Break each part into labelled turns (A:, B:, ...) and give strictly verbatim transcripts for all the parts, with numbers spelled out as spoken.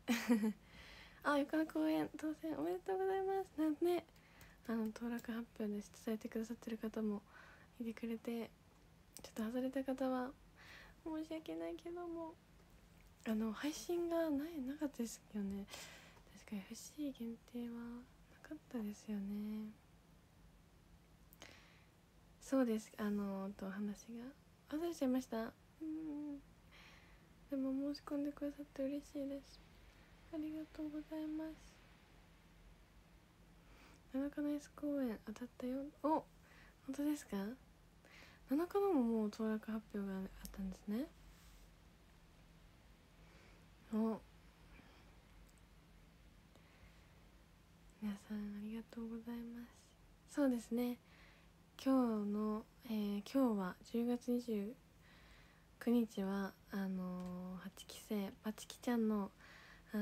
A: あ、横の公演当選おめでとうございますなんね、あの当落発表で伝えてくださってる方もいてくれて、ちょっと外れた方は申し訳ないけども、あの配信がないなかったですよね。確か エフシー 限定はなかったですよね。そうです、あのと話が忘れちゃいました。うん、でも申し込んでくださって嬉しいです。ありがとうございます。ななかの S 公演当たったよ。お、本当ですか。ななかのももう当落発表があったんですね。お、皆さんありがとうございます。そうですね、今日の、えー、今日はじゅうがつにじゅうくにちはあのー、はちき生パチキちゃんのあの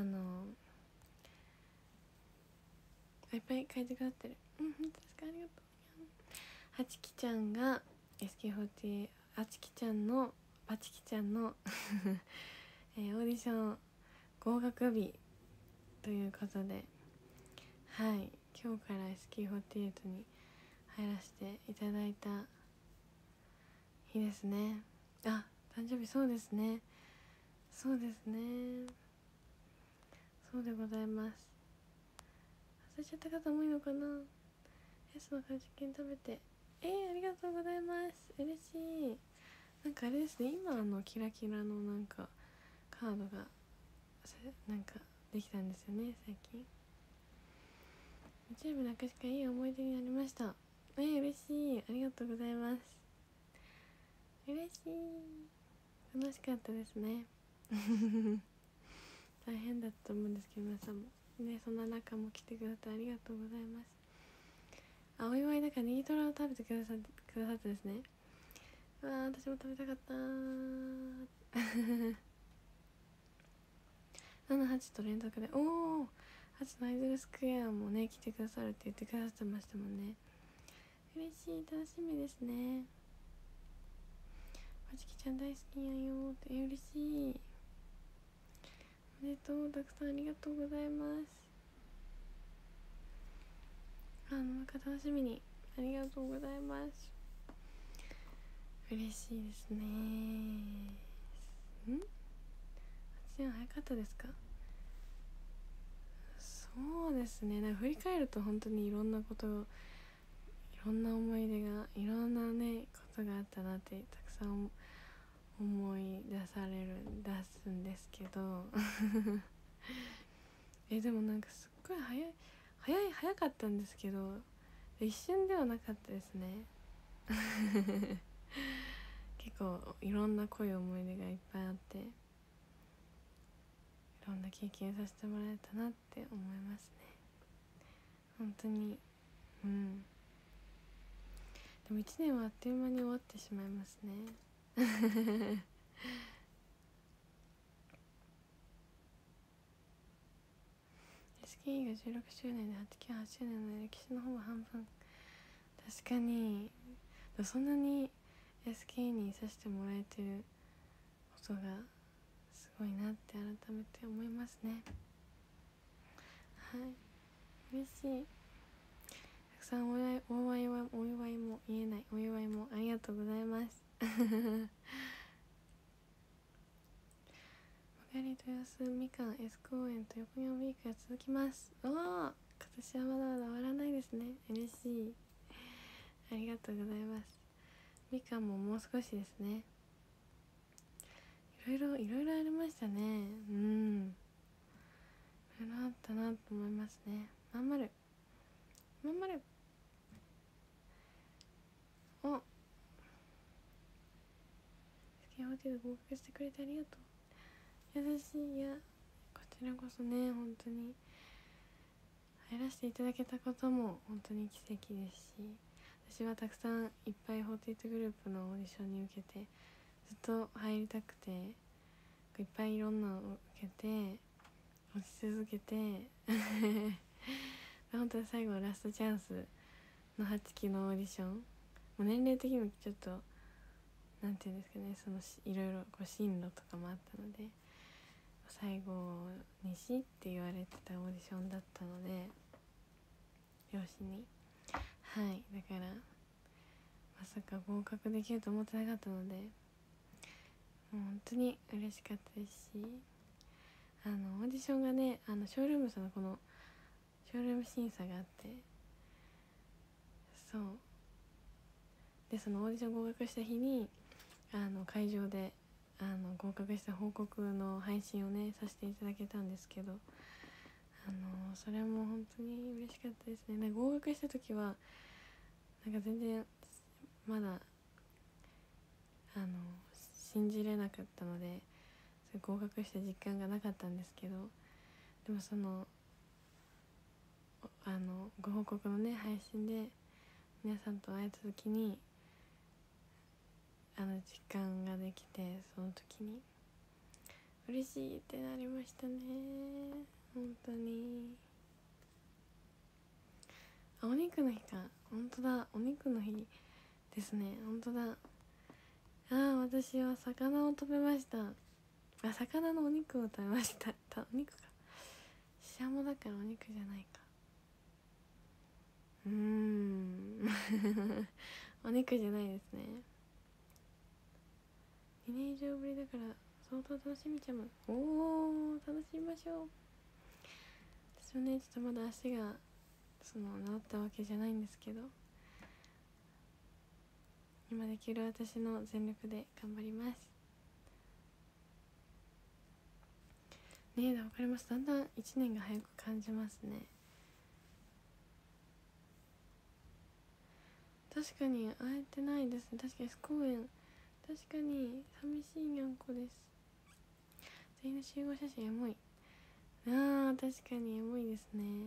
A: ー、いっぱい書いてくださってる。うん、本当ですか、ありがとう。はちきちゃんが エスケーフォーティーエイト あちきちゃんのパチキちゃんの、えー、オーディション合格日ということで、はい、今日から エスケーフォーティーエイト に入らせていただいた日ですね。あ、誕生日、そうですね、そうですね、そうでございます。忘れちゃった方もいいのかな。 S のカジキン食べて、えー、ありがとうございます、嬉しい。なんかあれですね、今あのキラキラのなんかカードがなんかできたんですよね最近。 YouTube なくしかいい思い出になりました。えー、嬉しい、ありがとうございます。嬉しい、楽しかったですね大変だったと思うんですけど皆さんもね、そんな中も来てくださってありがとうございます。あ、お祝いだからネギトロを食べてくださってくださってですね。うわー、私も食べたかったーななはちと連続で、おお、はちのアイドルスクエアもね来てくださるって言ってくださってましたもんね。嬉しい、楽しみですね。パチキちゃん大好きやんよって、嬉しい、おめでとう、たくさんありがとうございます。あのなんか楽しみにありがとうございます。嬉しいですね。ん、はちねん早かったですか。そうですね、なんか振り返ると本当にいろんなこといろんな思い出がいろんなねことがあったなってたくさん思い出される出すんですけどえでもなんかすっごい早い早い早かったんですけど一瞬ではなかったですね結構いろんな濃い思い出がいっぱいあっていろんな経験させてもらえたなって思いますね本当に。うん、でもいちねんはあっという間に終わってしまいますねエスケーイー がじゅうろくしゅうねんではちきゅうはちしゅうねんの歴史のほぼ半分。確かにそんなに エスケーイー にいさせてもらえてることがすごいなって改めて思いますね。はい、嬉しい。たくさんお祝いお祝いはお祝いも言えないお祝いもありがとうございますマガリ豊洲みかん S 公園と横山ウィークが続きます。おお、今年はまだまだ終わらないですね。嬉しい、ありがとうございます。みかんももう少しですね。いろいろいろいろありましたね。うん、いろいろあったなと思いますね。まんまるまんまる、お、スキャンホテル合格してくれてありがとう。優しい。いやこちらこそね、本当に入らせていただけたことも本当に奇跡ですし、私はたくさんいっぱいフォーティーエイトグループのオーディションに受けてずっと入りたくていっぱいいろんなのを受けて落ち続けて本当に最後ラストチャンスのはちきのオーディション、もう年齢的にもちょっとなんていうんですかね、そのいろいろこう進路とかもあったので最後にしって言われてたオーディションだったので、両親に。はいだからまさか合格できると思ってなかったので、もう本当に嬉しかったですし、あのオーディションがね、あのショールームさんのこのショールーム審査があって、そうでそのオーディション合格した日にあの会場であの合格した報告の配信をねさせていただけたんですけど、あのそれも本当に嬉しかったですね。なんか合格した時はなんか全然まだあの信じれなかったので、合格した実感がなかったんですけど、でもそのあのご報告のね配信で皆さんと会えた時にあの実感ができて、その時に嬉しいってなりましたね。本当に。あ、お肉の日か。本当だ、お肉の日ですね。本当だ。ああ、私は魚を食べました。あ、魚のお肉を食べました。たお肉か。シシャモだからお肉じゃないか。うーんお肉じゃないですね。にねん以上ぶりだから相当楽しみちゃう。おお、楽しみましょう。私はねちょっとまだ足がその治ったわけじゃないんですけど、今できる私の全力で頑張りますね。え、わかります。だんだんいちねんが早く感じますね。確かに会えてないですね。確かに公園、確かに寂しいにゃんこです。全員の集合写真エモい。あー確かにエモいですね。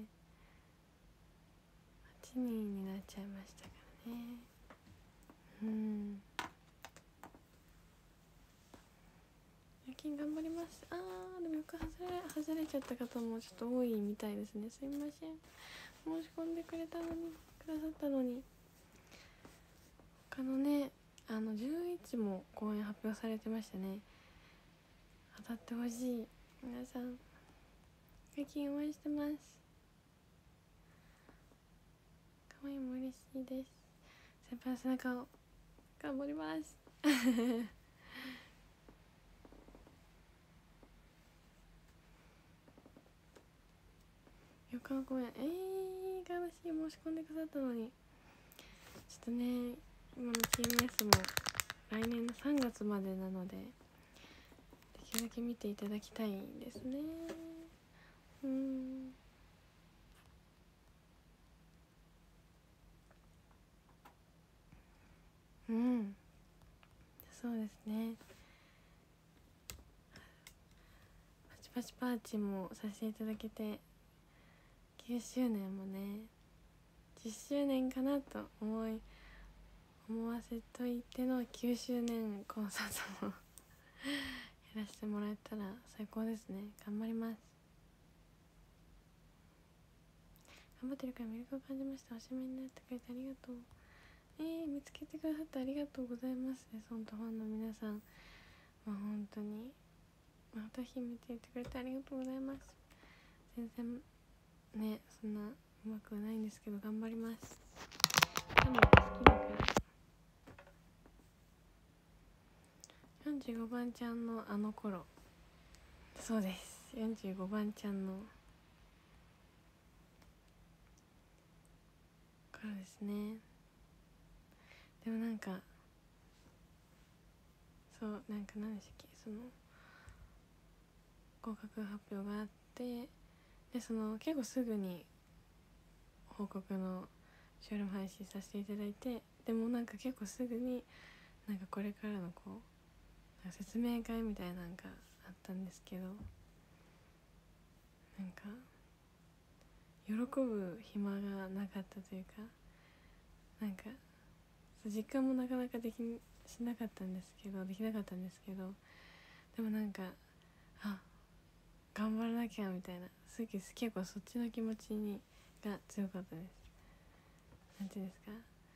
A: はちにんになっちゃいましたからね。うん、夜勤頑張ります。あーでもよく外れ外れちゃった方もちょっと多いみたいですね。すいません、申し込んでくれたのにくださったのに。他のねあのじゅういちも公演発表されてましたね。当たってほしい。皆さん夜勤応援してます。可愛いも嬉しいです。先輩の背中を頑張ります横浜公演、えー、悲しい。申し込んでくださったのに。ちょっとね今の ティーエムエス も来年のさんがつまでなので、できるだけ見ていただきたいですね。うーんうんそうですね。パチパチパーチもさせていただけて、きゅうしゅうねんもねじゅっしゅうねんかなと思い思わせといてのきゅうしゅうねんコンサートもやらせてもらえたら最高ですね。頑張ります。頑張ってるから魅力を感じました。おしまいになってくれてありがとう。えー、見つけてくださってありがとうございますね。そんとファンの皆さん、まあ、本当にまた秘めていてくれてありがとうございます。全然ねそんなうまくはないんですけど頑張ります。多分好きだから。よんじゅうごばんちゃんのあの頃、そうです、よんじゅうごばんちゃんの頃ですね。でもなんかそうなんか何でしたっけ、その合格発表があって、でその結構すぐに報告のショールーム配信させていただいて、でもなんか結構すぐになんかこれからのこうなんか説明会みたいなんかあったんですけど、なんか喜ぶ暇がなかったというか、なんか実感もなかなかできしなかったんですけどできなかったんですけど、でもなんかあ頑張らなきゃみたいな、すぐ結構そっちの気持ちにが強かったです。なんていうんですか、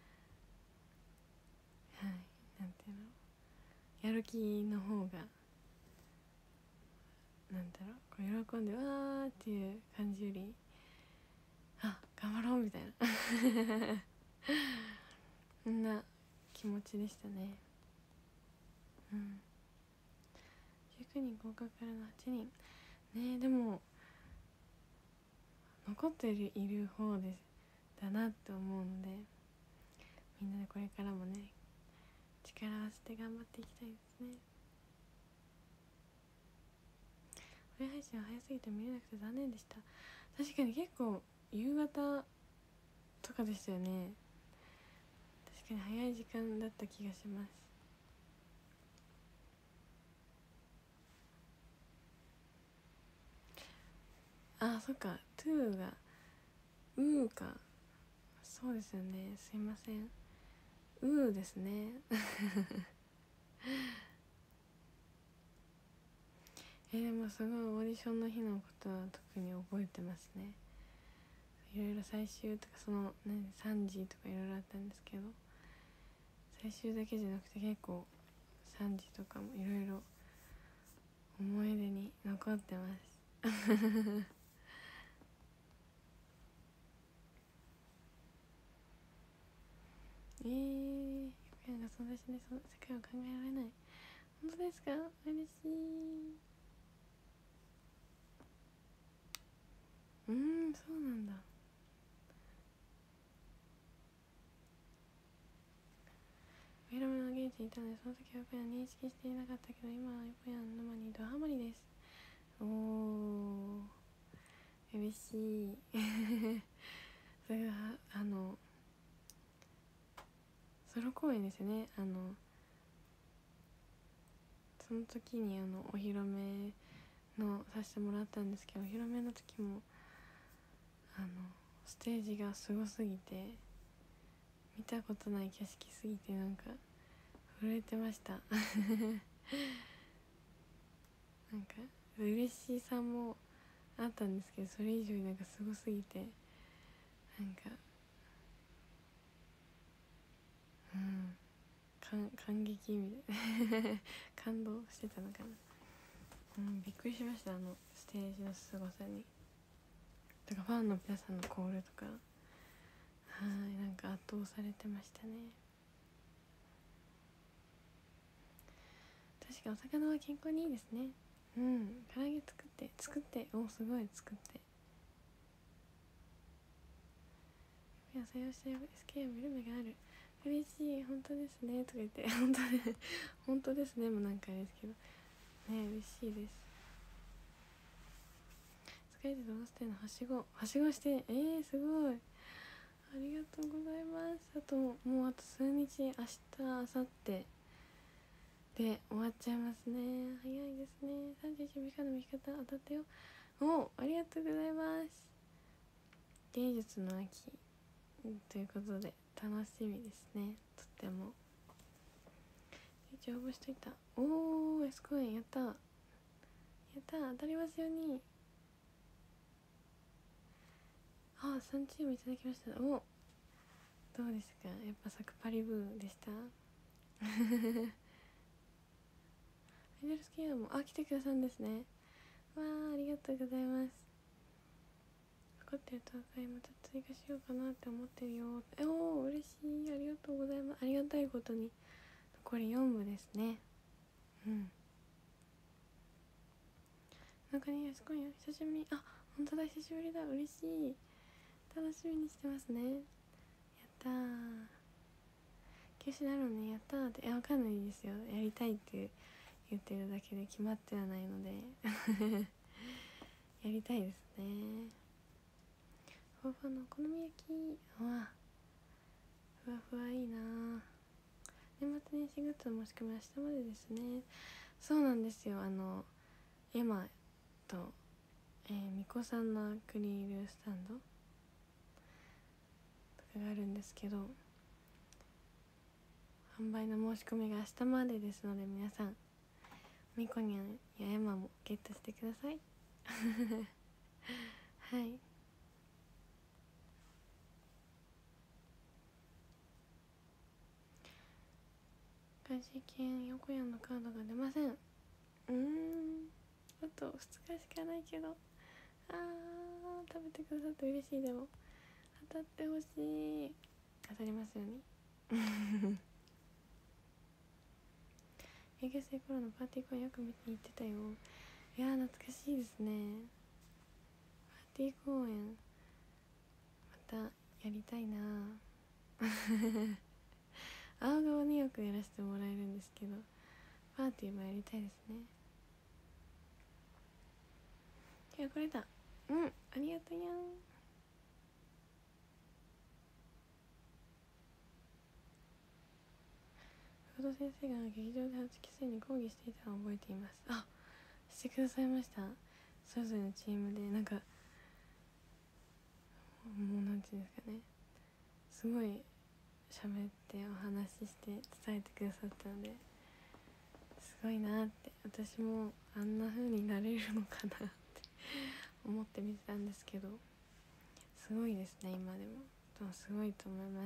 A: はい、なんていうの、やる気の方がなんだろう、こう喜んでわーっていう感じより、あ頑張ろうみたいなそんな気持ちでしたね。うん、じゅうきゅうにん合格からのはちにんね。でも残っているいる方ですだなって思うので、みんなでこれからもね力を合わせて頑張っていきたいですね。これ配信は早すぎて見れなくて残念でした。確かに結構夕方とかでしたよね。確かに早い時間だった気がします。あ、そっか、トゥーがうーか。そうですよね、すいません、うーですねえー、でもすごいオーディションの日のことは特に覚えてますね。いろいろ最終とかその、ね、さんじとかいろいろあったんですけど、最終だけじゃなくて結構さんじとかもいろいろ思い出に残ってますえー、横山が存在しないその世界を考えられない。本当ですか？嬉しい。うーん、そうなんだ。ウェルムの現地にいたのでその時は横山認識していなかったけど、今は横山の沼にドハマりです。おー、嬉しいそれはあのソロ公演ですよね。あのその時にあのお披露目のさせてもらったんですけど、お披露目の時もあのステージがすごすぎて、見たことない景色すぎてなんか震えてましたなんか嬉しさもあったんですけど、それ以上になんかすごすぎてなんかうん感感激みたいな感動してたのかな。うん、びっくりしました、あのステージのすごさに。とかファンの皆さんのコールとか、はい、なんか圧倒されてましたね。確かお魚は健康にいいですね。うん、唐揚げ作って作っておすごい作って野菜をした エスケー を見る目がある。嬉しい、本当ですねとか言って本当で本当ですねもなんかあれですけどね、嬉しいです。疲れてどうしてんの、はしごはしごしてえー、すごい、ありがとうございます。あともうあと数日、明日明後日で終わっちゃいますね。早いですね。さんじゅういちびかの見方当たったよ。お、ありがとうございます。芸術の秋ということで楽しみですね、とっても。一応応募しといた。おー、Sコインやったやったー、当たりますように。あ、さんチームいただきました。お、どうですか、やっぱサクパリブーでしたアイドルスキーもあ来てくださるんですね。わー、ありがとうございます。分かってると赤いまた追加しようかなって思ってるよ。えおー、嬉しい、ありがとうございます。ありがたいことに残りよん部ですね。うん、なんかね、よしこんよ久しぶり。あ、本当だ、久しぶりだ、嬉しい、楽しみにしてますね。やったー、休止なのね、やったーって。え、わかんないですよ、やりたいって言ってるだけで決まってはないのでやりたいですね。ふわふわのお好み焼き、わふわふわいいな。年末年始グッズの申し込みは明日までですね。そうなんですよ、あのエマと、えー、みこさんのアクリルスタンドとかがあるんですけど、販売の申し込みが明日までですので、皆さんみこにゃんやエマもゲットしてくださいはい、外資券横山のカードが出ません。うーん、 あとふつかしかないけど、あー食べてくださって嬉しい。でも当たってほしい。当たりますように。営業生頃のパーティー公演よく見に行ってたよ。いやー懐かしいですね。パーティー公演またやりたいな。青顔によくやらせてもらえるんですけど、パーティーもやりたいですね。いやこれだ。うん、ありがとうやん。福田先生が劇場ではちき生に講義していたのを覚えています。あ、してくださいました。それぞれのチームでなんかもうなんていうんですかね、すごい喋ってお話しして伝えてくださったので、すごいなって、私もあんな風になれるのかなって思って見てたんですけど、すごいですね。今でもでもすごいと思います。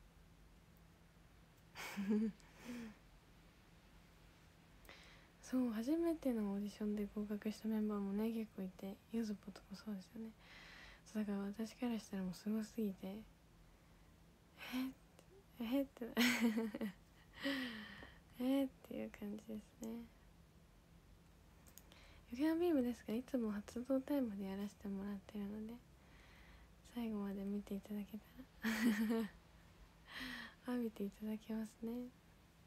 A: そう初めてのオーディションで合格したメンバーもね結構いて、ゆずぽとかそうですよね。そうだから私からしたらもうすごすぎて、ええってえっていう感じですね。ヨガビームですがいつも発動タイムでやらせてもらってるので、最後まで見ていただけたら浴びていただけますね。めっ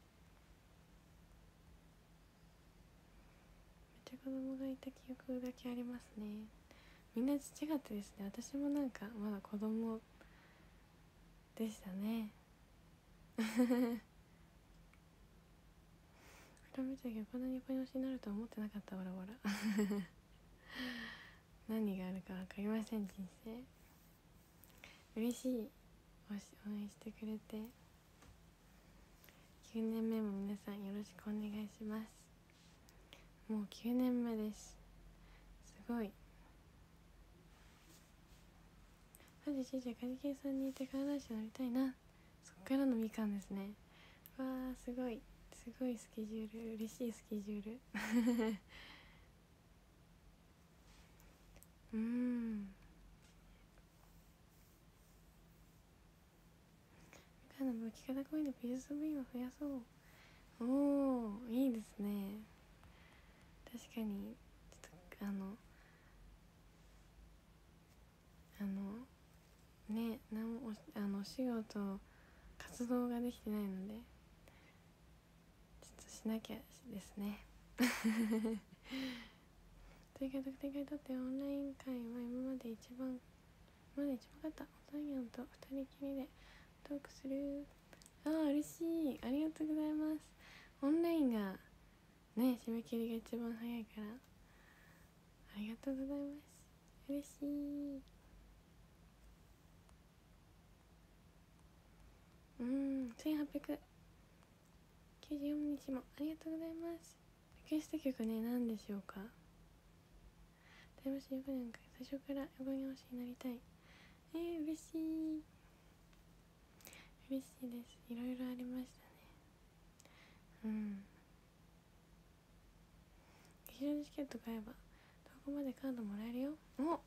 A: ちゃ子供がいた記憶だけありますね。みんなちっちゃかったですね。私もなんかまだ子供でしたね。見たけどこんなに横に押しになるとは思ってなかった。わらわら何があるか分かりません。人生嬉しい。応援してくれて。きゅうねんめも皆さんよろしくお願いします。もうきゅうねんめです。すごい。マジじいちゃんカジケンさんにいて観覧車乗りたいな。そっからのみかんですね。わーすごいすごいスケジュール、嬉しいスケジュールうーん、みかんの剥き方声で美術部員を増やそう。おーいいですね。確かにちょっとあのあのね、なんもあのお仕事活動ができてないのでちょっとしなきゃですねというか特典会にとってオンライン会は今まで一番今まで一番良かった。おたんやんと二人きりでトークする。あー嬉しい、ありがとうございます。オンラインがね締め切りが一番早いからありがとうございます。嬉しい。うーん、せんはっぴゃくきゅうじゅうよんにちもありがとうございます。リクエスト曲ね、何でしょうか。タイムシーよねんか最初から横に推しになりたい。えー、嬉しい嬉しいです。いろいろありましたね。うん、劇場でチケット買えばどこまでカードもらえるよ。お、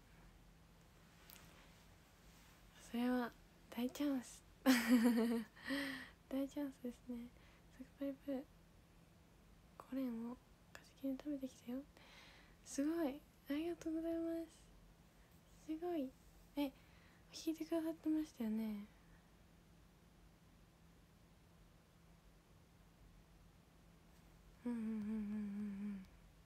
A: それは大チャンス大チャンスですね。サクパイプコレンをカジキに食べてきたよ。すごい、ありがとうございます。すごい。え、弾いてくださってましたよね。うんうんうんうんうんうん。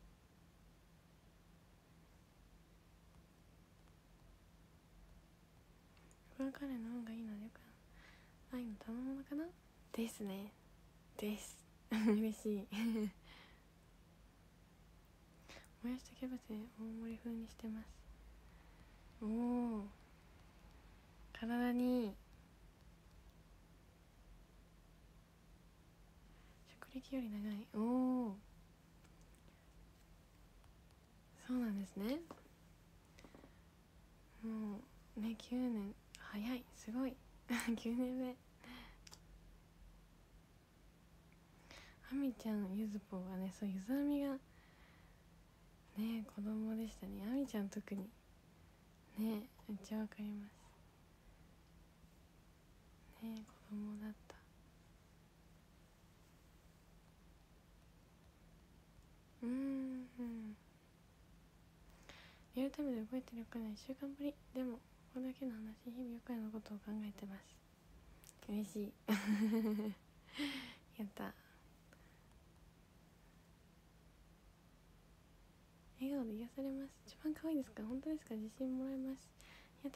A: これは彼の運がいいのでよく愛の賜物かなですね。です嬉しいもやしとキャベツで大盛り風にしてます。おお、体にいい。職歴より長い。おお、そうなんですね。もうねきゅうねん早い、すごいきゅうねんめ。あみちゃんゆずぽがね、そうゆずあみがねえ子供でしたね。あみちゃん特にねえめっちゃわかりますね。え子供だった。うーんリアルタイムで動いてるかないっしゅうかんぶり。でもこれだけの話、日々よくのことを考えてます。嬉しいやった。笑顔で癒されます。一番可愛いですか？本当ですか？自信もらえます。やった。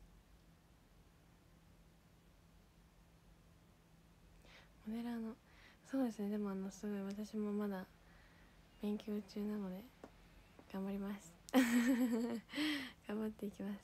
A: モデラーのそうですね。でもあのすごい私もまだ勉強中なので頑張ります頑張っていきます。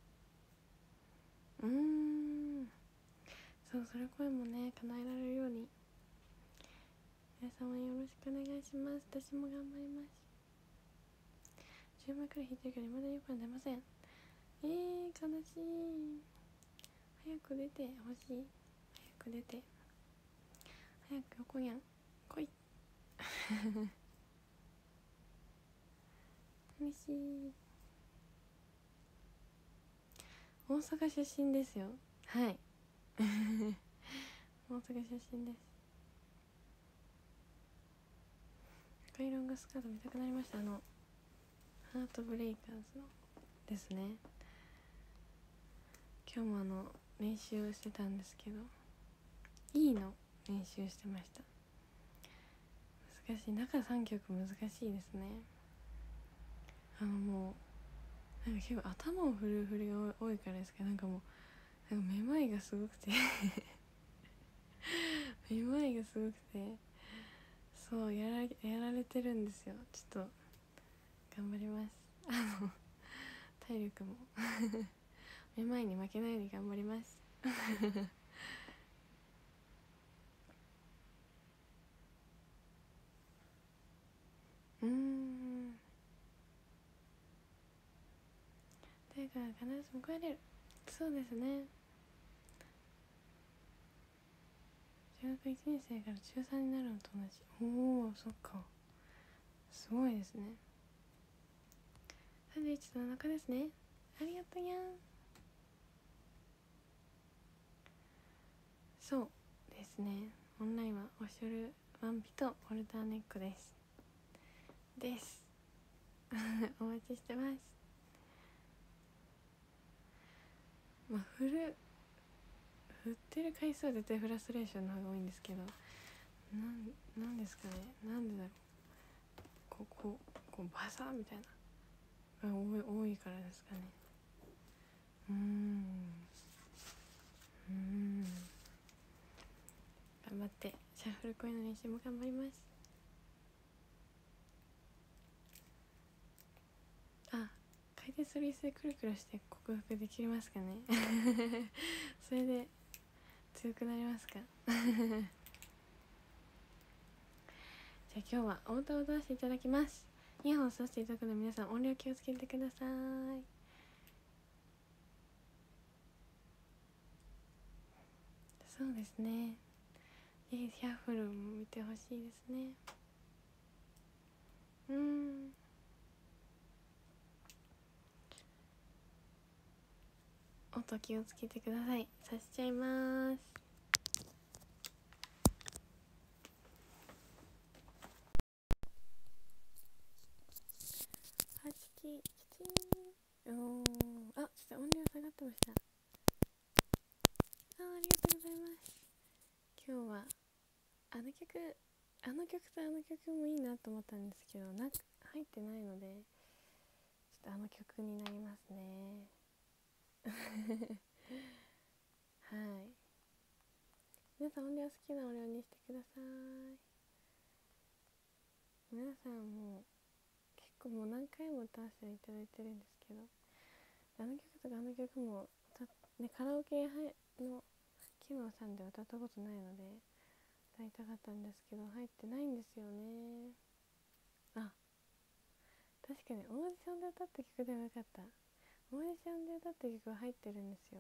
A: うーんそうそれ声もね叶えられるように皆様よろしくお願いします。私も頑張ります。じゅうまいくらい引いてるけど未だによくは出ません。えー、悲しい。早く出てほしい。早く出て早く横やん来い寂しい。大阪出身ですよ。はい大阪出身です。赤いロングスカート見たくなりました。あのハートブレイカーズのですね。今日もあの練習をしてたんですけど E の練習してました。難しい。中さんきょく難しいですね。あのもうなんか結構頭を振る振りが多いからですけど、なんかもうなんかめまいがすごくてめまいがすごくてそうやらやられてるんですよ。ちょっと頑張ります。あの体力もめまいに負けないように頑張りますうーん誰かが必ず報われる。そうですね。中学いちねん生から中さんになるのと同じ。おおそっかすごいですね。サンドイッチとお腹ですね。ありがとうやん。そうですね。オンラインはオショルワンピとオルターネックですですお待ちしてます。まあ振る振ってる回数は絶対フラストレーションの方が多いんですけど、なんなんですかね。なんでだろう。こうこうこうバサーみたいなが多い多いからですかね。うーんうーん頑張ってシャッフルコインの練習も頑張ります。あ、回転する椅子でくるくるして克服できますかねそれで強くなりますかじゃあ今日はお歌を歌わせていただきます。イヤホンさせていただくので皆さん音量気をつけてください。そうですね。ぜひシャッフルも見てほしいですね。うーん音気をつけてください。さしちゃいます。はちききちん。おーあ、ちょっと音量下がってました。あーありがとうございます。今日はあの曲あの曲とあの曲もいいなと思ったんですけど、なんか入ってないのでちょっとあの曲になりますねはい。皆さん音量好きな音量にしてください。皆さんもう結構もう何回も歌わせていただいてるんですけど、あの曲とかあの曲も歌っ、ね、カラオケのキノさんで歌ったことないので歌いたかったんですけど入ってないんですよね。あ、確かにオーディションで歌った曲でもよかった。オーディションで歌った曲は入ってるんですよ。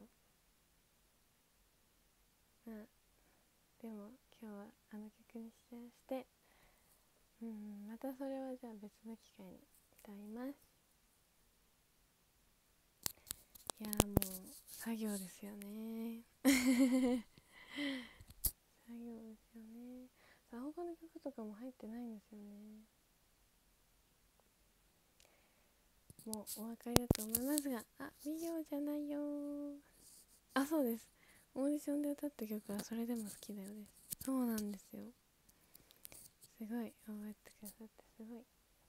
A: まあでも今日はあの曲にして、うん、またそれはじゃあ別の機会にております。いやーもう作業ですよね作業ですよね。他の曲とかも入ってないんですよね。もうお分かりだと思いますが、あ、ビデオじゃないよー。あ、そうです。オーディションで歌った曲はそれでも好きだよです。そうなんですよ。すごい覚えてくださってすごい。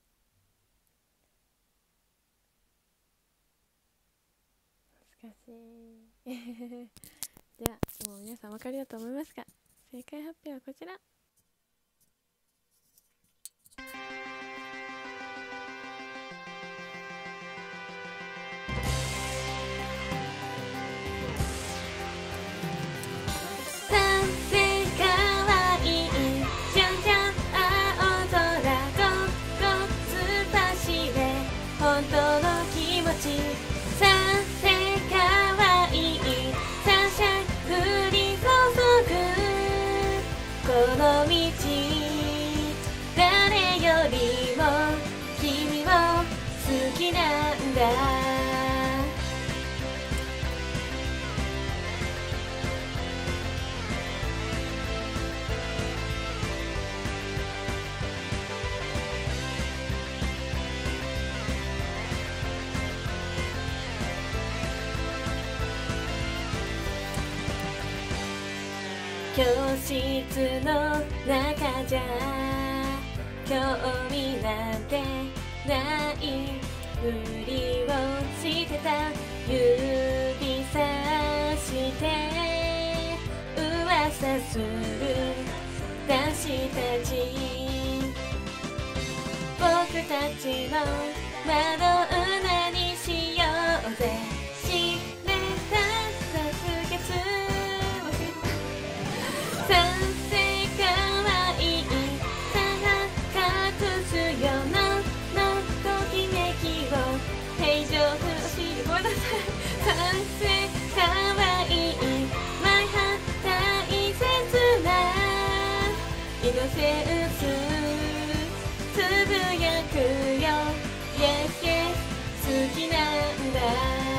A: 懐かしいじゃあもう皆さんお分かりだと思いますが、正解発表はこちら。教室の中じゃ興味なんてないふりをしてた。指さして噂する男子たち、僕たちのマドンナにしようぜ。知れたさすがつ賛成かわいいさが隠すよののときめきを平常不しごめんなさい。賛成かわいいマイハー大切なイノセンスつぶやくよ Yes yes 好きなんだ。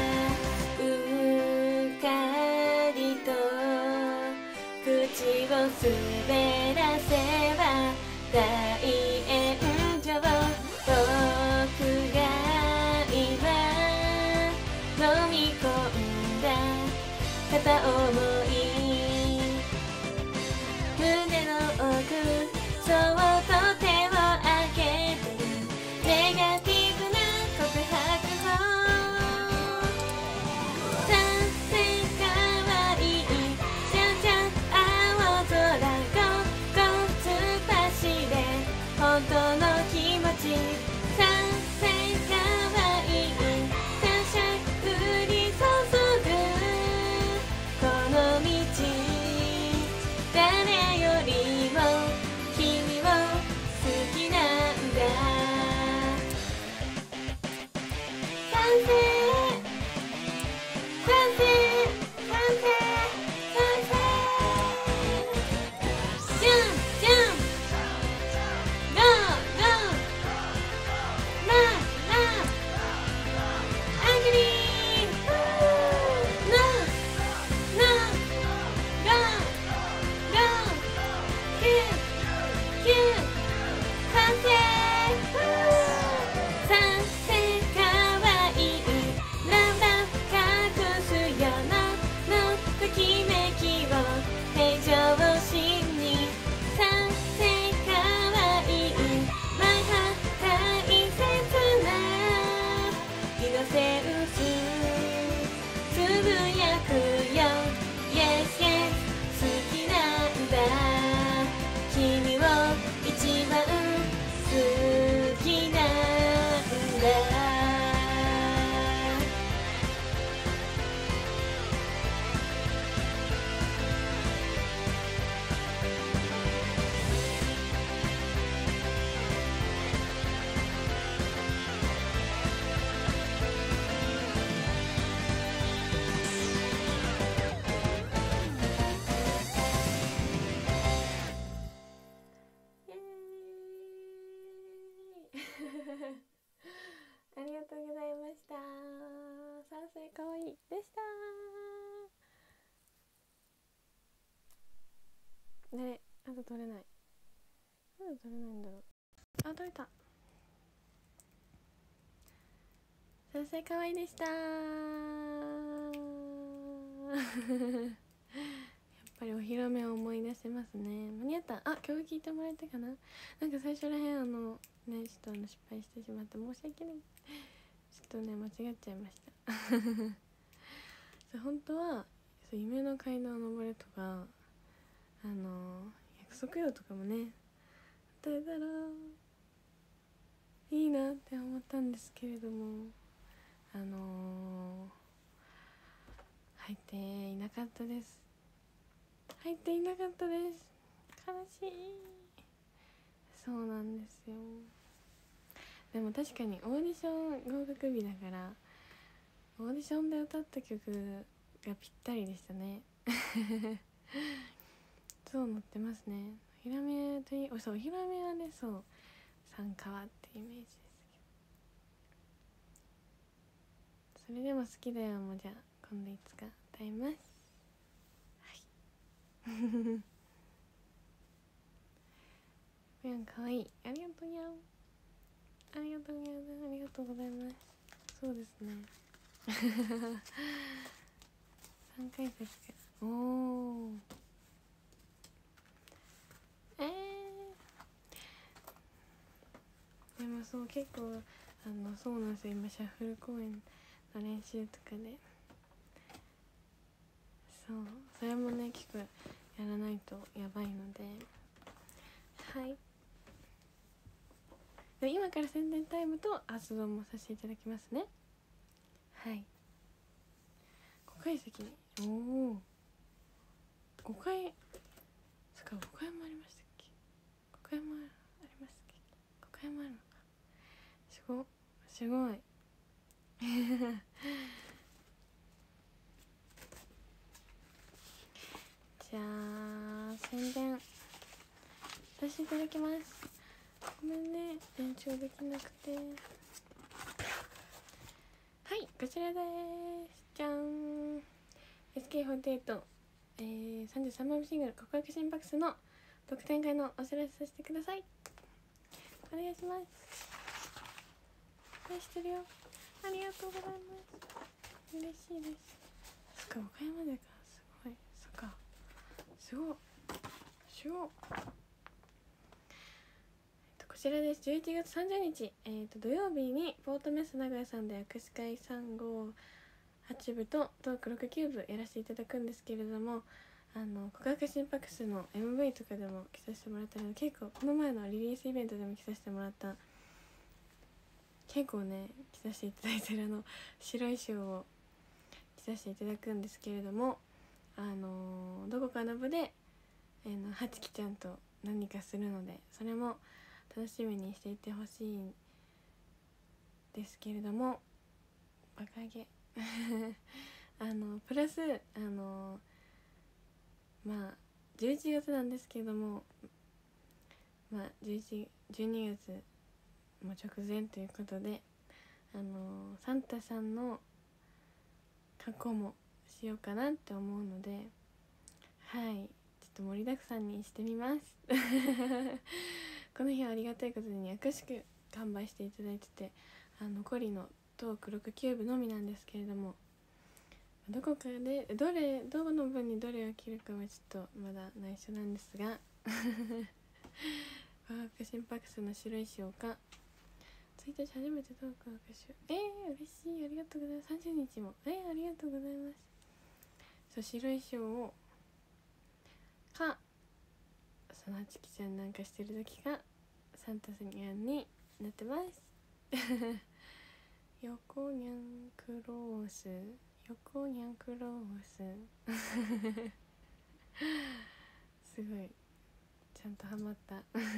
A: うっかりと口を滑らせば大炎上。僕が今飲み込んだ片思い、胸の奥そっと手を挙げてるネガティブな告白を。賛成かわいいじゃんじゃん青空ゴーゴー突っ走れ本当の気持ち。賛成かわいいサンシャイン降り注ぐこの道、誰よりも君を好きなんだ。賛成賛成賛成賛成ジャンジャンゴーゴーラーラーアグリーノーノーゴーゴーキューキュー賛成賛成かわいいかわいいでしたー。であと取れない、なんで取れないんだろう。あ、取れた。先生かわいいでしたーやっぱりお披露目を思い出せますね。間に合った。あ、曲聴いてもらえたかな。なんか最初らへんあのねちょっとあの失敗してしまって申し訳ない。ちょっとね間違っちゃいましたそう本当はそう夢の階段を登れとかあの約束よとかもね歌えたらいいなって思ったんですけれども、あのー、入っていなかったです。入っていなかったです。悲しい。そうなんですよ。でも確かにオーディション合格日だからオーディションで歌った曲がぴったりでしたねそう乗ってますね。お披露目といい、そうお披露目はね、そう参加はってイメージですけど、それでも好きだよもじゃあ今度いつか歌います。はいやんかわいい、ありがとうにゃん、ありがとうにゃん、ありがとうございます。そうですねさんかいせつか、おおえー、でもそう結構あのそうなんですよ、今シャッフル公演の練習とかで、そうそれもね結構やらないとやばいので、はいで今から宣伝タイムと発動もさせていただきますね。はいごかい席に、おおごかい、そっかごかいもありましたっけ、ごかいもありますっけ、ごかいもあるのか、すごすごいじゃあ宣伝させていただきます。ごめんね延長できなくて。はいこちらです。じゃん エスケーフォーティーエイト、えー、さんじゅうさんまいめシングル告白心拍数の特典会のお知らせさせてください。お願いします。愛してるよ、ありがとうございます。嬉しいです。そっか岡山でか、すごい、そっかすごいすごい。こちらです。じゅういちがつさんじゅうにち、えー、と土曜日にポートメス名古屋さんで握手会さんごはち部とトークろくきゅう部やらせていただくんですけれども、あの告白心拍数の エムブイ とかでも着させてもらったので、結構この前のリリースイベントでも着させてもらった結構ね着させていただいてるあの白い衣装を着させていただくんですけれども、あのー、どこかの部で、えー、のはちきちゃんと何かするので、それも楽しみにしていてほしいんですけれども、バカげあのプラスあのまあじゅういちがつなんですけれども、まあじゅういち、じゅうにがつも直前ということで、あのサンタさんの格好もしようかなって思うので、はいちょっと盛りだくさんにしてみますこの日はありがたいことに握手完売していただいてて、あの残りのトークろくきゅう部のみなんですけれども、どこかでどれどの分にどれを着るかはちょっとまだ内緒なんですが告白心拍数の白い衣装か、ついたち初めてトーク握手、えー、嬉しい、ありがとうございます。さんじゅうにちもえー、ありがとうございます。そう白い衣装をか、そのはちきちゃんなんかしてる時かサンタさんになってます横にゃんクロース、横にゃんクロースすごいちゃんとハマった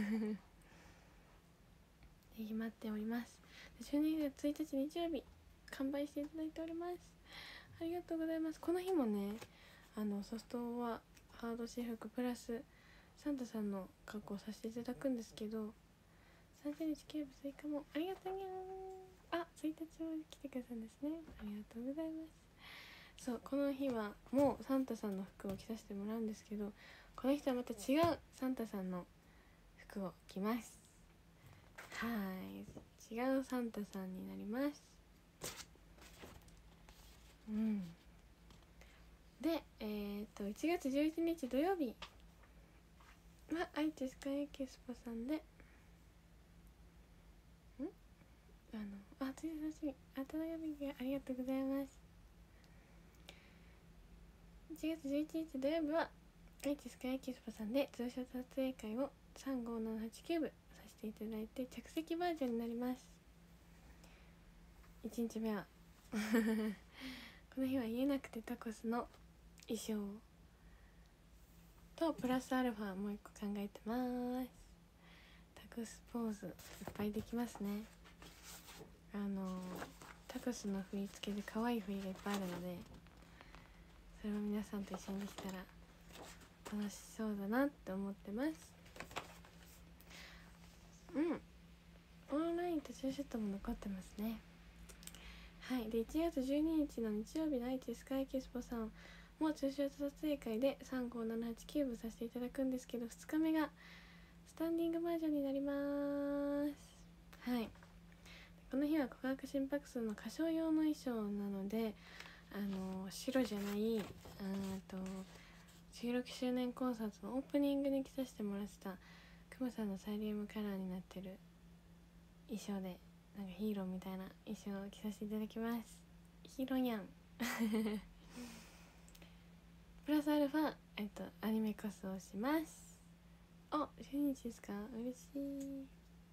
A: 決まっております。じゅうにがつついたち日曜日完売していただいております。ありがとうございます。この日もね、あのソフトはハード私服プラスサンタさんの格好をさせていただくんですけど、さんじゅうにちキューブ追加もありがとうにゃーんあ、ついたちまで来てくれたんですね。ありがとうございます。そう、この日はもうサンタさんの服を着させてもらうんですけど、この人はまた違うサンタさんの服を着ます。はい、違うサンタさんになります。うん。で、えー、っといちがつじゅういちにち土曜日は愛知スカイエキスポさんで、んあのあつい楽しみ、あただやびありがとうございます。いちがつじゅういちにち土曜日は愛知スカイエキスポさんで通称撮影会をさんごーななはちきゅうぶさせていただいて、着席バージョンになります。いちにちめはこの日は言えなくてタコスの衣装とプラスアルファもう一個考えてます。タコスポーズいっぱいできますね。あのタコスの振り付けで可愛い振りがいっぱいあるので、それを皆さんと一緒にできたら楽しそうだなって思ってます。うん、オンラインとツーショットも残ってますね。はい。でいちがつじゅうににちの日曜日の愛知スカイエキスポさんもツーショット撮影会でさんごーななはちきゅうぶさせていただくんですけど、ふつかめがスタンディングバージョンになります。はい。この日は告白心拍数の歌唱用の衣装なので、あの白じゃないあとじゅうろくしゅうねんコンサートのオープニングに着させてもらってたクムさんのサイリウムカラーになってる衣装で、なんかヒーローみたいな衣装を着させていただきます。ヒーローにゃんプラスアルファ、えっと、アニメコスをします。あ、じゅうににちですか、嬉しい。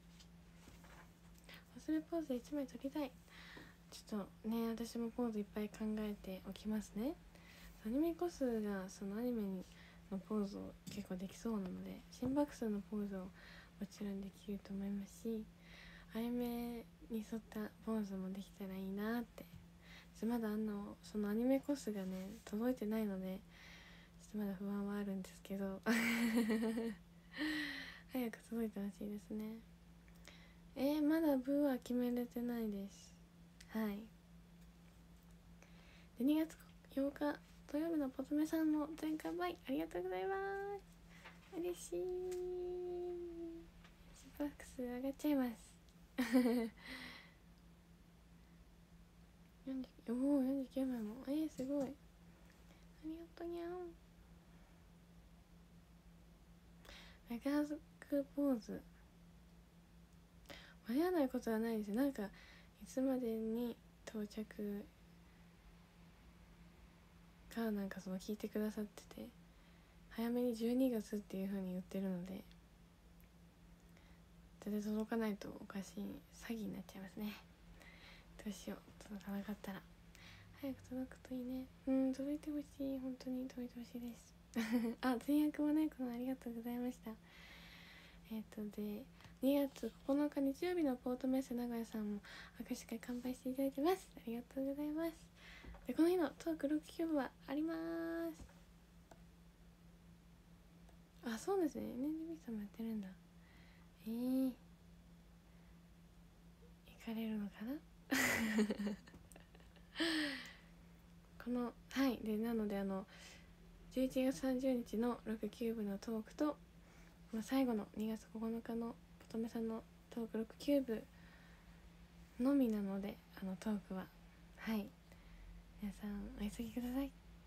A: 忘れポーズいちまい撮りたい。ちょっとね、私もポーズいっぱい考えておきますね。アニメコスがそのアニメのポーズを結構できそうなので、心拍数のポーズをもちろんできると思いますし、アニメに沿ったポーズもできたらいいなって。まだあのそのアニメコスがね届いてないので、ちょっとまだ不安はあるんですけど早く届いてほしいですね。えー、まだ部は決めれてないです。はい。でにがつようか土曜日のポトメさんの全開倍ありがとうございます。嬉しい。心拍数上がっちゃいますよんじゅうおーよんじゅうきゅうまいも、えー、すごい、ありがとうにゃん。長くポーズ間に合わないことはないですよ。なんかいつまでに到着かなんかその聞いてくださってて、早めにじゅうにがつっていう風に言ってるので、絶対届かないとおかしい、詐欺になっちゃいますね。どうしよう、届かなかったら。早く届くといいね。うん、届いてほしい。本当に届いてほしいですあ、全訳もね、このありがとうございました。えっ、ー、とでにがつここのか日曜日のポートメッセ名古屋さんも握手会乾杯していただいてます。ありがとうございます。でこの日のトークろくキューブはあります。あ、そうですね、 エヌエヌビー さんもやってるんだ。えー、行かれるのかなこのはいでなのであのじゅういちがつさんじゅうにちのろくキューブのトークと、この最後のにがつここのかのポトメさんのトークろくキューブのみなので、あのトークははい皆さんお急ぎください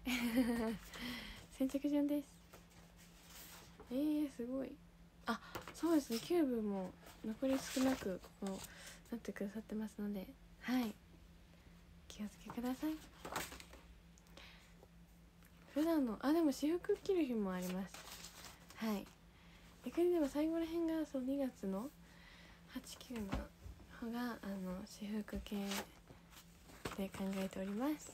A: 先着順です。えー、すごい。あ、そうですね、キューブも残り少なくこうなってくださってますので、はい気をつけください。普段のあでも私服着る日もあります。はい。逆にでも最後らへんがそうにがつのはち、きゅうの方があの私服系で考えております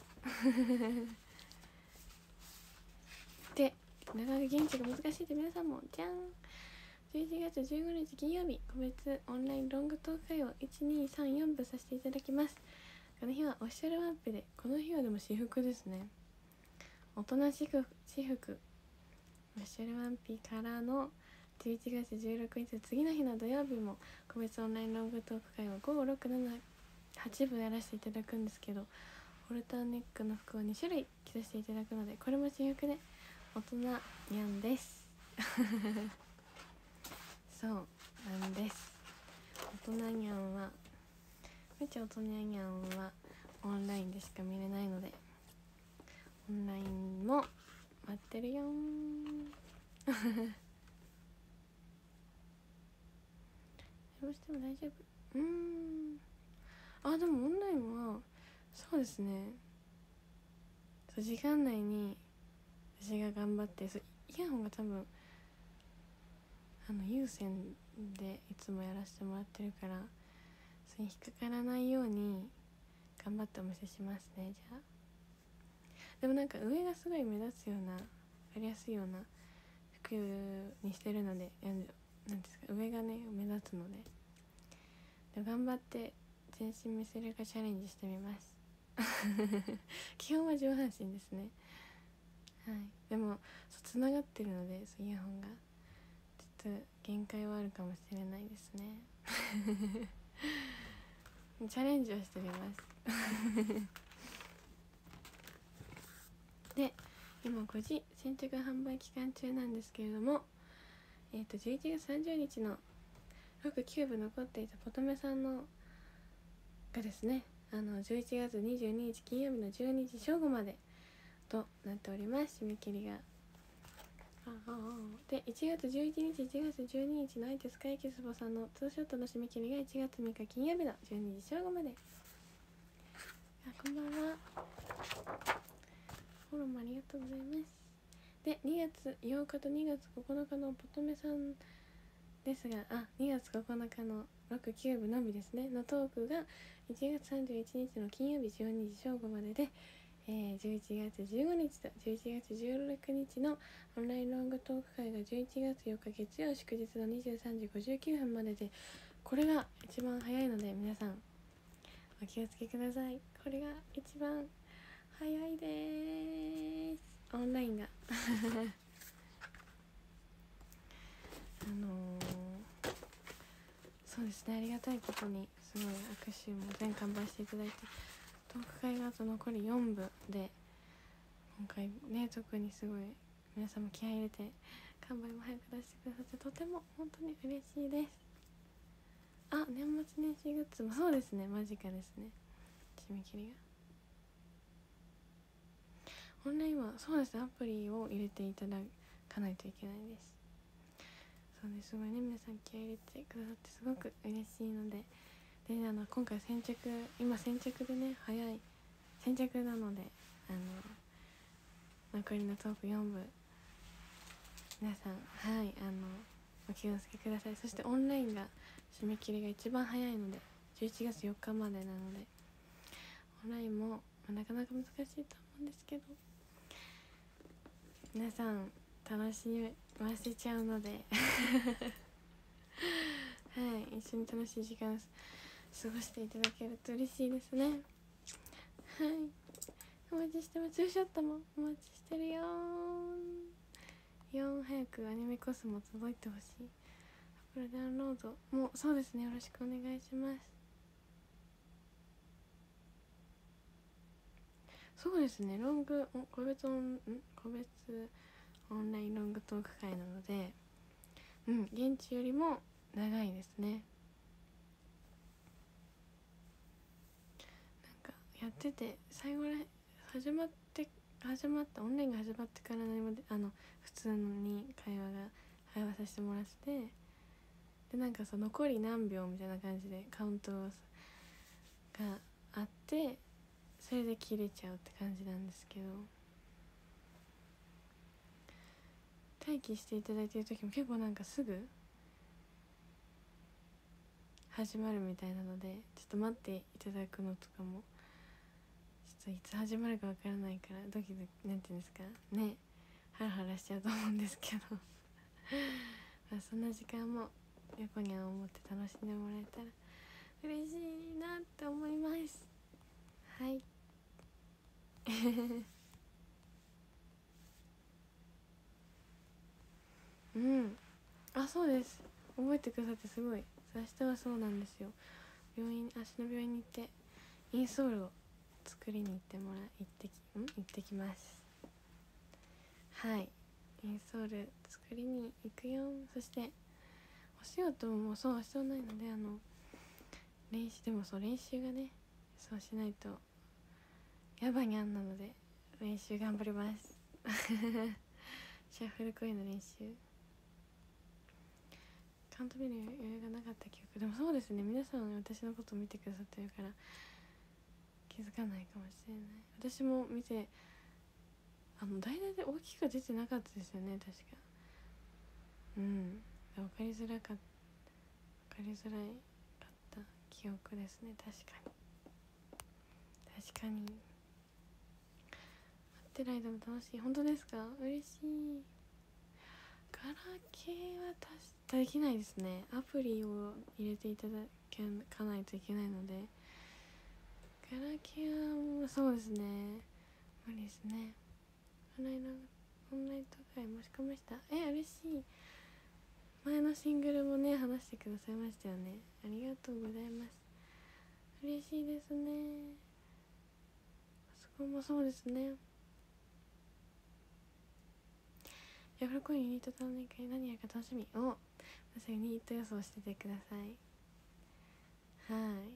A: でなかなか現地が難しいって皆さんもじゃん、じゅういちがつじゅうごにち金曜日個別オンラインロングトーク会をいちにさんよんぶさせていただきます。この日はオフィシャルワンプで、この日はでも私服ですね。大人私服私服オフィシャルワンピからのじゅういちがつじゅうろくにち次の日の土曜日も個別オンラインロングトーク会をご、ろく、ななはちぶやらせていただくんですけど、ホルターネックの服をにしゅるい着させていただくので、これも私服で大人にゃんですそうなんです。大人にゃんはめっちゃ大人にゃんはオンラインでしか見れないので、オンラインも待ってるよんどうしても大丈夫。うーんあでもオンラインはそうですね、そう時間内に私が頑張って、そうイヤホンが多分あの有線でいつもやらせてもらってるから、それに引っかからないように頑張ってお見せしますね。じゃあでもなんか上がすごい目立つような、やりやすいような服にしてるので、なんですか、上がね目立つので、で頑張って全身見せるかチャレンジしてみます基本は上半身ですね。はい、でもつながってるので、そうイヤホンがちょっと限界はあるかもしれないですねチャレンジをしてみますで今ごじ先着販売期間中なんですけれども、えー、とじゅういちがつさんじゅうにちのろく、きゅうぶ残っていたポトメさんのがですね、あのじゅういちがつにじゅうににち金曜日のじゅうにじ正午までとなっております。締め切りがああでいちがつじゅういちにちいちがつじゅうににちのアイテスカイキスボさんのツーショットの締め切りがいちがつみっか金曜日のじゅうにじ正午まで。あこんばんは、フォローもありがとうございます。でにがつようかとにがつここのかのポトメさんですが、あにがつここのかのろく、きゅうぶのみですねのトークがいちがつさんじゅういちにちの金曜日じゅうにじ正午までで、えー、じゅういちがつじゅうごにちとじゅういちがつじゅうろくにちのオンラインロングトーク会がじゅういちがつよっか月曜祝日のにじゅうさんじごじゅうきゅうふんまでで、これが一番早いので皆さんお気をつけください。これが一番早いです、オンラインがあのー、そうですね、ありがたいことにすごい握手も全完売していただいて、トーク会があと残りよんぶで、今回ね特にすごい皆さんも気合い入れて完売も早く出してくださって、とても本当に嬉しいです。あ年末年始グッズもそうですね、間近ですね、締め切りが。オンラインはそうですね、アプリを入れていただかないといけないです。そうです、すごいね皆さん気合い入れてくださってすごく嬉しいので、であの今回先着今先着でね早い先着なので、あの残りのトークよんぶ皆さんはいあのお気をつけください。そしてオンラインが締め切りが一番早いのでじゅういちがつよっかまでなので、オンラインも、まあ、なかなか難しいと思うんですけど、皆さん楽しませちゃうのではい一緒に楽しい時間過ごしていただけると嬉しいですね。はいお待ちしてます。ツーショットもお待ちしてるよーよん早くアニメコスモ届いてほしい。アプリダウンロードもそうですね、よろしくお願いします。そうですね、ロング個別オンん個別オンラインロングトーク会なので、うん現地よりも長いですね。なんかやってて最後ら始まって始まったオンラインが始まってから何もであの普通に会話が会話させてもらってで、なんかその残り何秒みたいな感じでカウントがあって、それで切れちゃうって感じなんですけど、待機していただいている時も結構なんかすぐ始まるみたいなので、ちょっと待っていただくのとかもちょっといつ始まるかわからないからドキドキなんていうんですかね、ハラハラしちゃうと思うんですけどまあそんな時間も横にゃんを思って楽しんでもらえたら嬉しいなって思います。はいうんあそうです、覚えてくださってすごい。明日はそうなんですよ、病院足の病院に行ってインソールを作りに行ってもら行ってきん行ってきます。はい、インソール作りに行くよ。そしてお仕事もそう明日ないので、あの練習でもそう練習がねそうしないとやばにゃんなので練習頑張りますシャッフルコインの練習カウント見る余裕がなかった記憶。でもそうですね、皆さん私のこと見てくださってるから気づかないかもしれない。私も見てあの大々で大きく出てなかったですよね確か。うん分かりづらかった分かりづらいかった記憶ですね。確かに確かに待ってる間も楽しい。本当ですか？嬉しい。ガラケーはできないですね。アプリを入れていただかないといけないので、ガラケーはそうですね無理ですね。オンラインオンライン特会申し込みました。え嬉しい。前のシングルもね話してくださいましたよね。ありがとうございます。嬉しいですね。そこもそうですね。ヤフルコインユニット単年会何やるか楽しみをまさにユニット予想しててください。はい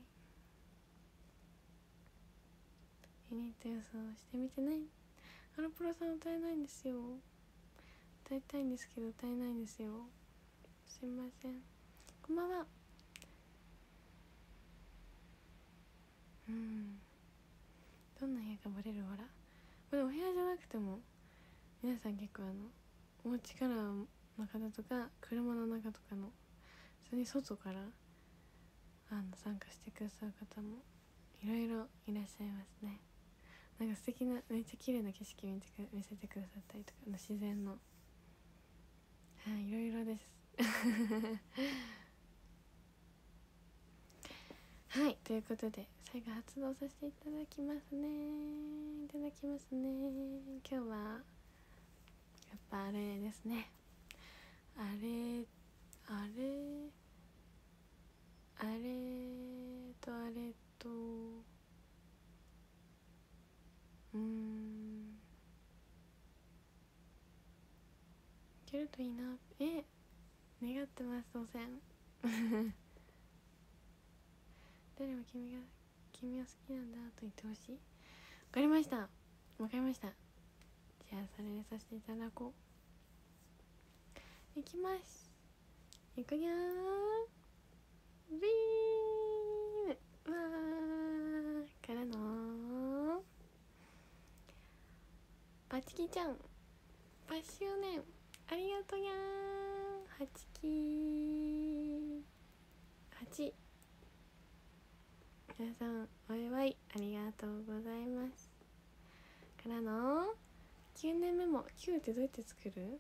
A: ユニット予想してみてね。ハロプロさん歌えないんですよ。歌いたいんですけど歌えないんですよ。すいません。こんばんは。うんどんな部屋かバレるわら。これお部屋じゃなくても皆さん結構あのお家からの方とか車の中とかのそれに外からあの参加してくださる方もいろいろいらっしゃいますね。なんか素敵なめっちゃ綺麗な景色見てく見せてくださったりとかの自然のはいいろいろですはいということで最後発動させていただきますねいただきますね。今日はやっぱあれですね。あれあれあれとあれとうーんいけるといいな。え願ってます当選誰も君が君は好きなんだと言ってほしい。わかりましたわかりました。じゃあそれでさせていただこう。いきます。いくにゃービームわーからのパチキちゃんはちしゅうねんありがとうにゃーはちきはち皆さんお祝いありがとうございますからのきゅうねんめもきゅうってどうやって作る？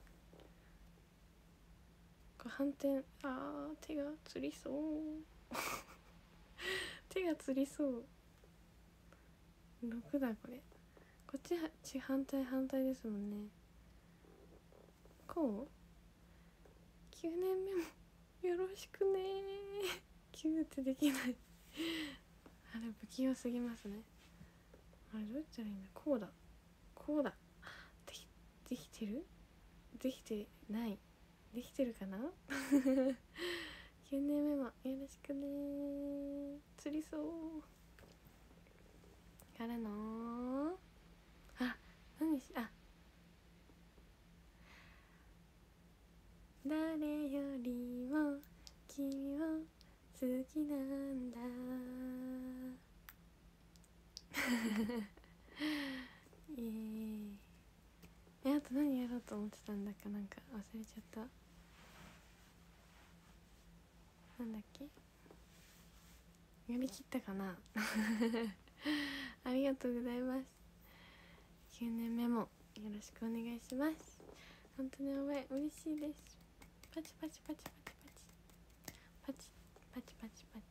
A: これ反転あー手がつりそう手がつりそうろくだこれこっちはち反対反対ですもんね。こうきゅうねんめもよろしくねきゅうってできないあれ不器用すぎますね。あれどうやったらいいんだ。こうだこうだでき、できてるできてないできてるかなきゅうねんめもよろしくね釣りそうからのあ何しあ誰よりも君を好きなんだイエーイ。えあと何やろうと思ってたんだかなんか忘れちゃった。なんだっけやりきったかなありがとうございます。きゅうねんめもよろしくお願いします。本当にお前嬉しいです。パチパチパチパチパチパチパチパチパチ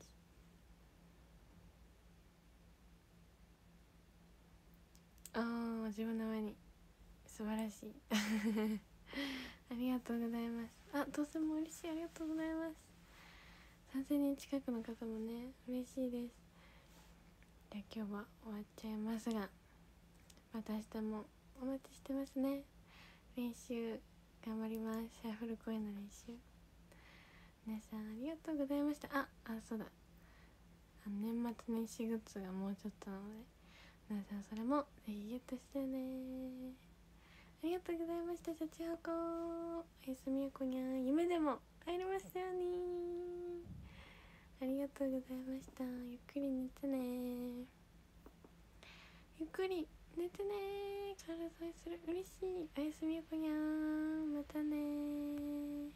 A: あー自分の上に素晴らしいありがとうございます。あ当選も嬉しいありがとうございます。さんぜんにん近くの方もね嬉しいです。 じゃあ今日は終わっちゃいますが、また明日もお待ちしてますね。練習頑張ります。シャッフル声の練習、皆さんありがとうございました。あ、あ、そうだ、あの年末年始グッズがもうちょっとなので、皆さんそれもぜひゲットしてね。ありがとうございました。シャチホコ、おやすみやこにゃん、夢でも入りますように。ありがとうございました。ゆっくり寝てね、ゆっくり寝てね。体添えする、嬉しい。おやすみやこにゃん、またね。